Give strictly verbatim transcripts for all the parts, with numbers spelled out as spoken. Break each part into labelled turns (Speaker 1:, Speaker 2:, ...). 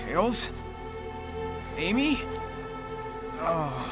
Speaker 1: Tails? Amy? Oh.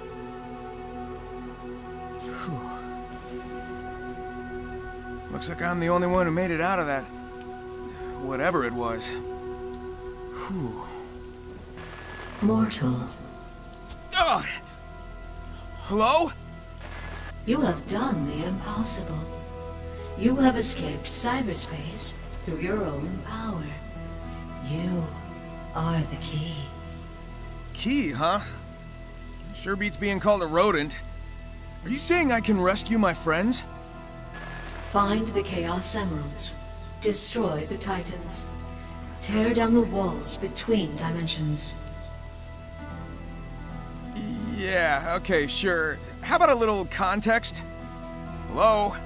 Speaker 1: Whew. Looks like I'm the only one who made it out of that. Whatever it was. Whew.
Speaker 2: Mortal.
Speaker 1: Ugh! Hello?
Speaker 2: You have done the impossible. You have escaped cyberspace through your own power. You are the key.
Speaker 1: Key, huh? Sure beats being called a rodent. Are you saying I can rescue my friends?
Speaker 2: Find the Chaos Emeralds. Destroy the Titans. Tear down the walls between dimensions.
Speaker 1: Yeah, okay, sure. How about a little context? Hello?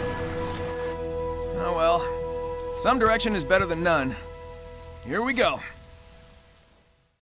Speaker 1: Oh well. Some direction is better than none. Here we go.